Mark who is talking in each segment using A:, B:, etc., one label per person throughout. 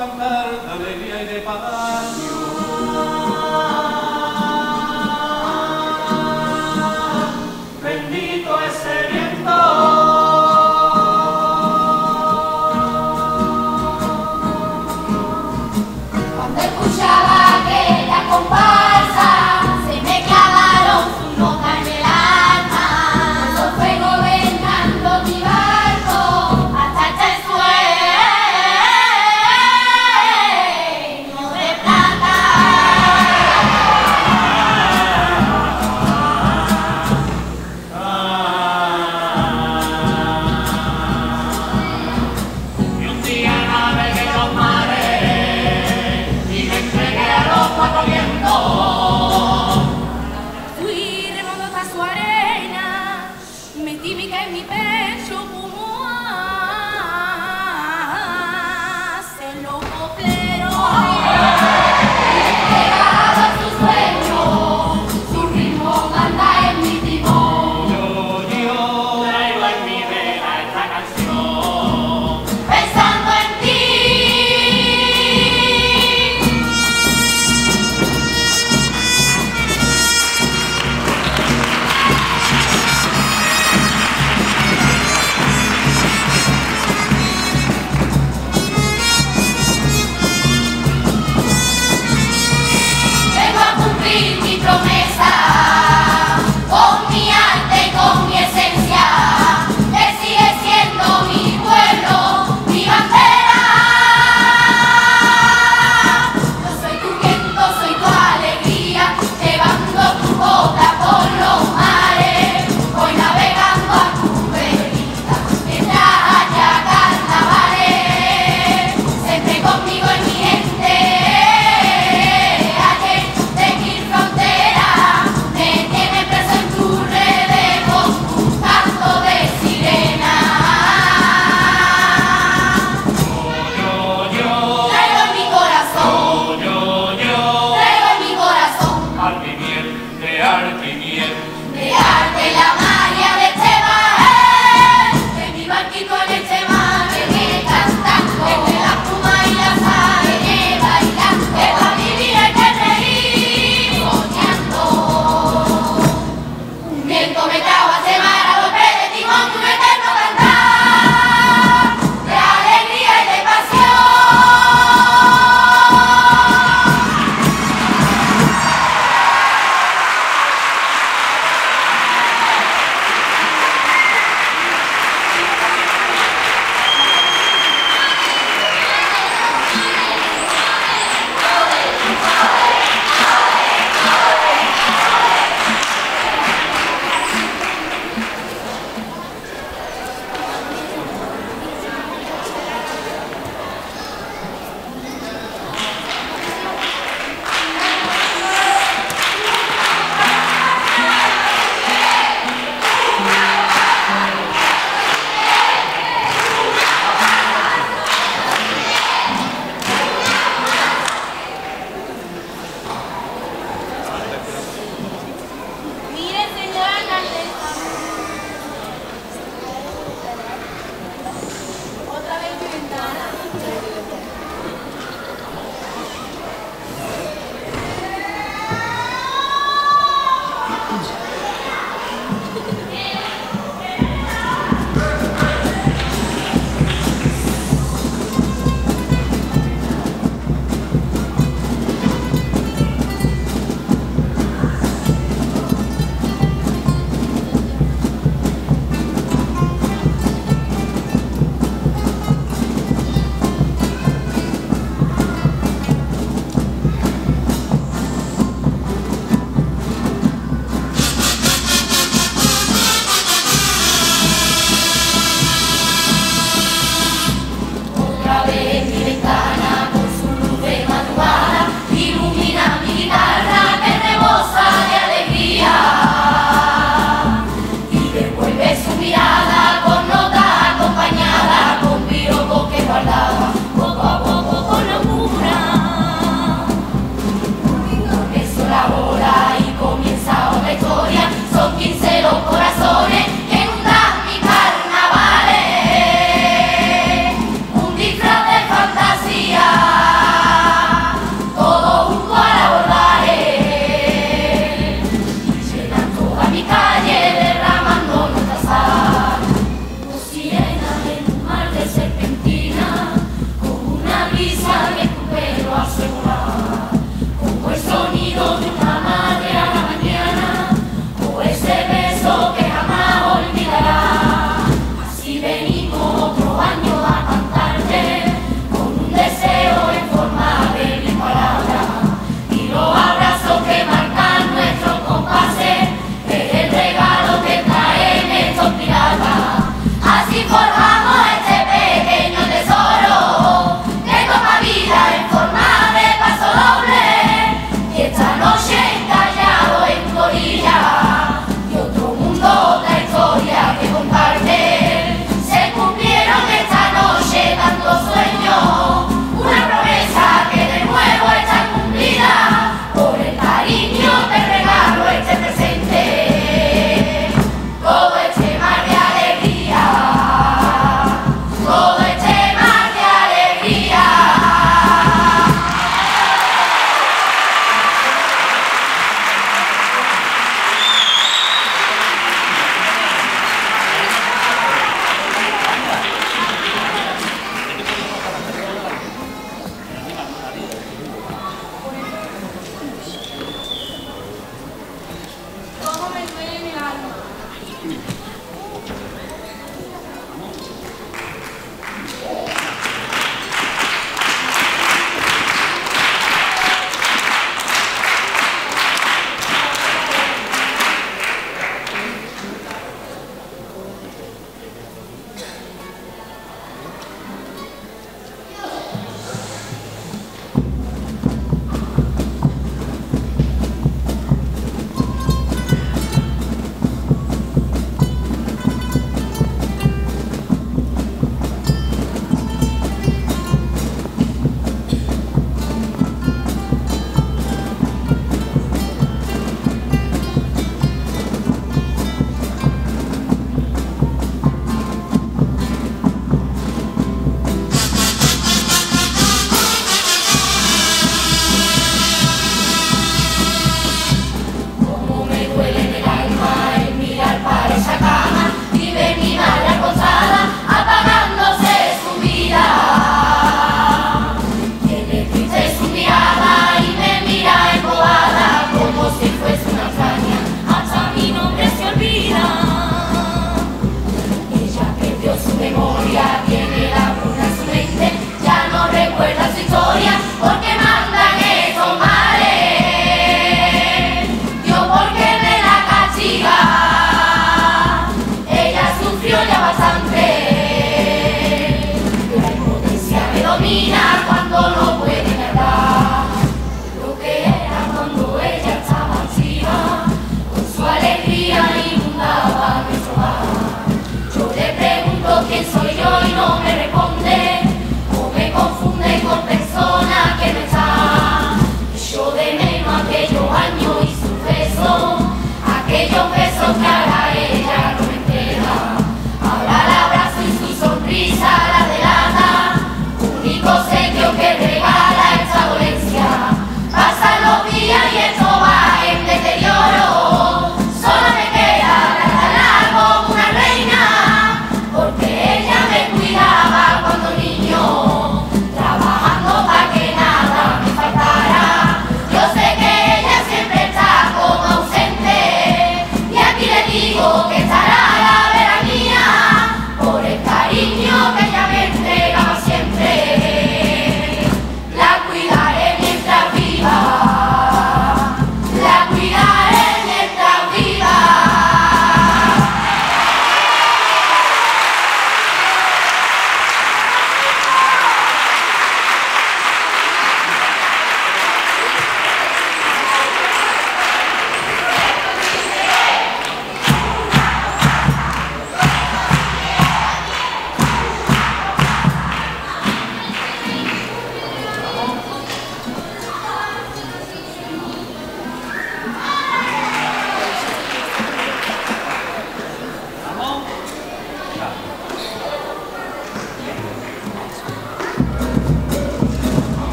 A: cantar de alegría y de pasión. Bendito ese viento.
B: Cuando escuchaba aquella comparsa, se me clavaron sus notas en el alma. Yo fue gobernando mi barco hasta este sueño de plata.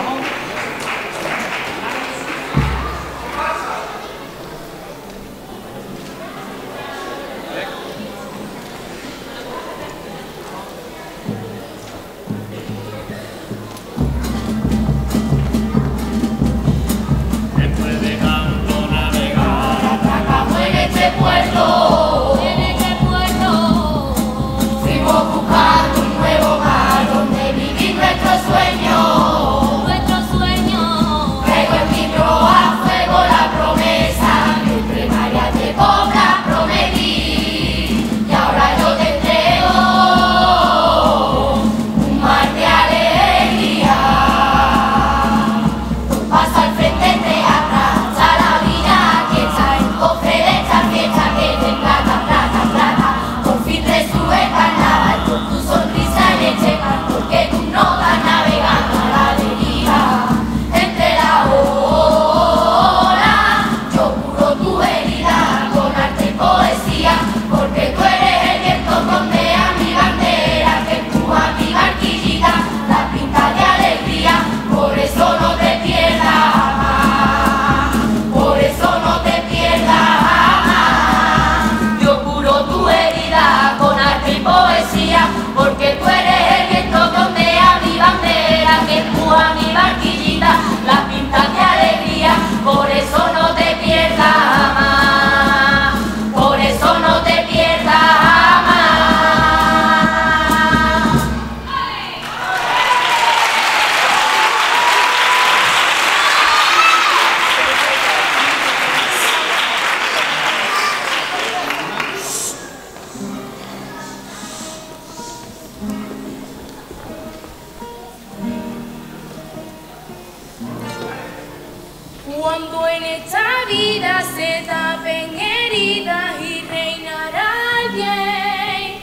C: Cuando en esta vida se tapen heridas y reinará el bien,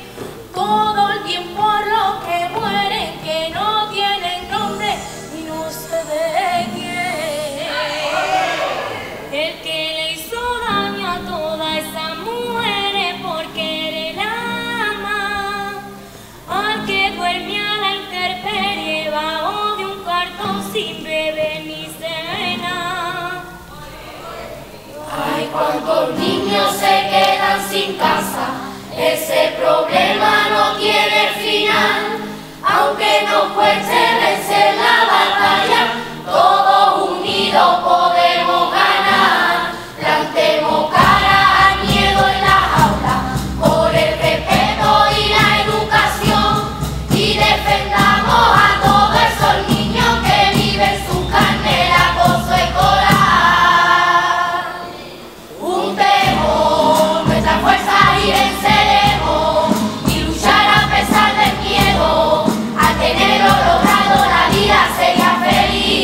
C: todo el bien por los que mueren, que no tienen nombre y no sé de quién. El que le hizo daño a todas esas mujeres porque él ama, al que duerme a la intemperie bajo de un cartón sin beber ni cena.
B: Ay, cuántos niños se quedan sin casa, ese problema no tiene final. Aunque nos cueste vencer la batalla, todos unidos podemos ganar. Plantemos cara al miedo en la aula, por el respeto y la educación, y defendamos a todos esos niños que viven su carne el acoso escolar. Juntemos nuestras fuerzas y venceremos, y luchar a pesar del miedo. Al tenerlo logrado la vida sería feliz.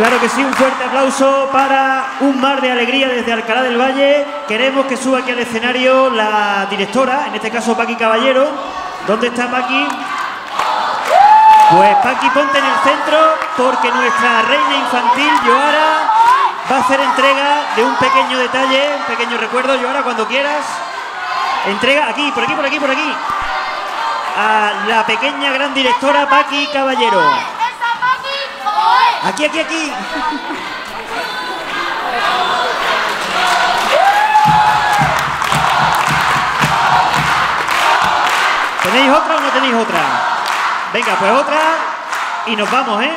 D: Claro que sí, un fuerte aplauso para un mar de alegría desde Alcalá del Valle. Queremos que suba aquí al escenario la directora, en este caso Paqui Caballero. ¿Dónde está Paqui? Pues Paqui, ponte en el centro porque nuestra reina infantil, Yoara, va a hacer entrega de un pequeño detalle, un pequeño recuerdo. Yoara, cuando quieras. Entrega aquí, por aquí, por aquí, por aquí. A la pequeña gran directora Paqui Caballero. Aquí, aquí, aquí. ¿Tenéis otra o no tenéis otra? Venga, pues otra y nos vamos, ¿eh?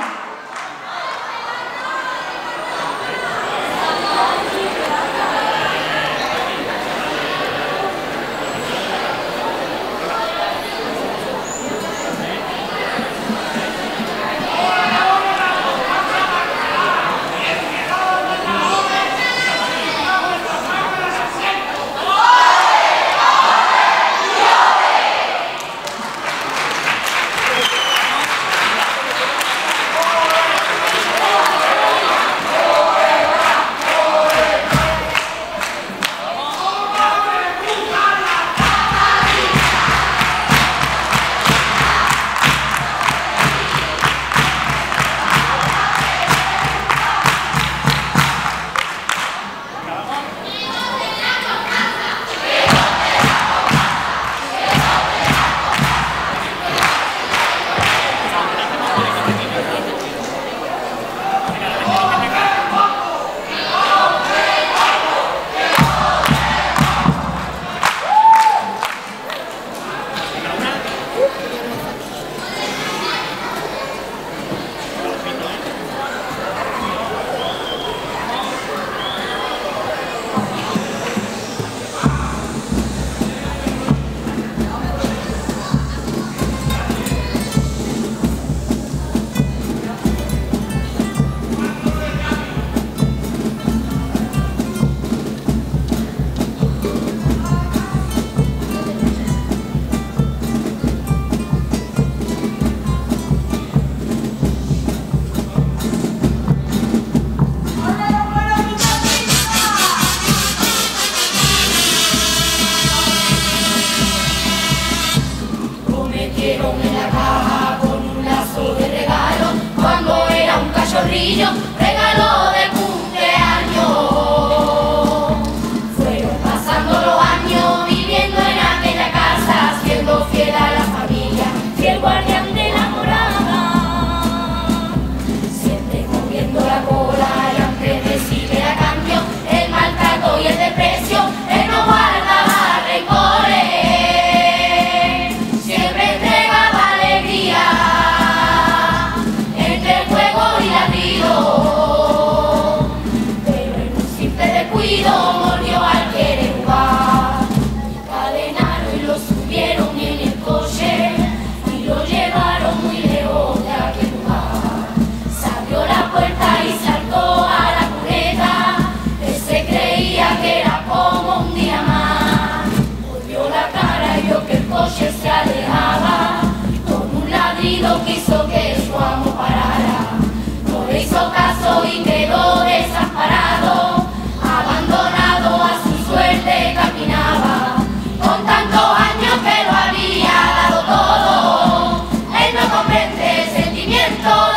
B: Regalo de cumpleaños. Fueron pasando los años viviendo en aquella casa, siendo fiel a la familia, fiel guardián de la morada. Siempre moviendo la cola y aunque recibe a cambio el maltrato y el desprecio, él no guardaba rencores. Siempre entregaba alegría entre el fuego y la vida. Pero en un simple descuido murió al querer jugar. Encadenaron y lo subieron en el coche y lo llevaron muy lejos de aquel lugar. Se abrió la puerta y saltó a la cuneta. Él se creía que era como un día más. Volvió la cara y vio que el coche se alejaba. Con un ladrido quiso que su amo parara. No le hizo caso y quedó desamparado, abandonado a su suerte caminaba. Con tantos años que lo había dado todo, él no comprende el sentimiento